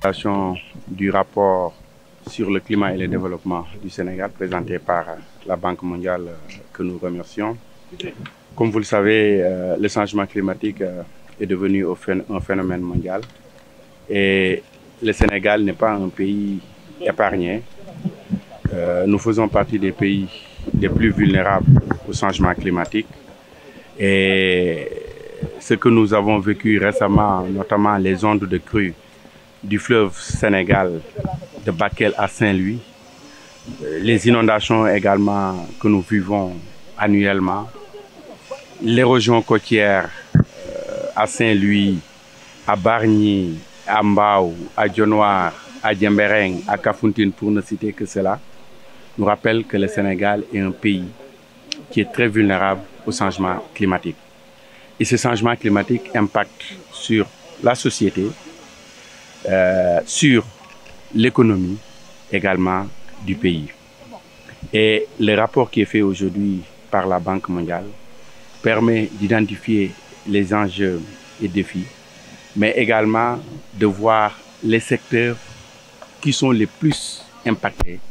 Du rapport sur le climat et le développement du Sénégal présenté par la Banque mondiale que nous remercions. Comme vous le savez, le changement climatique est devenu un phénomène mondial et le Sénégal n'est pas un pays épargné. Nous faisons partie des pays les plus vulnérables au changement climatique et ce que nous avons vécu récemment, notamment les ondes de crue du fleuve Sénégal, de Bakel à Saint-Louis, les inondations également que nous vivons annuellement, l'érosion côtière à Saint-Louis, à Bargny, à Mbao, à Dionewar, à Diembéring, à Kafountine, pour ne citer que cela, nous rappelle que le Sénégal est un pays qui est très vulnérable au changement climatique. Et ce changement climatique impacte sur la société, sur l'économie également du pays. Et le rapport qui est fait aujourd'hui par la Banque mondiale permet d'identifier les enjeux et défis, mais également de voir les secteurs qui sont les plus impactés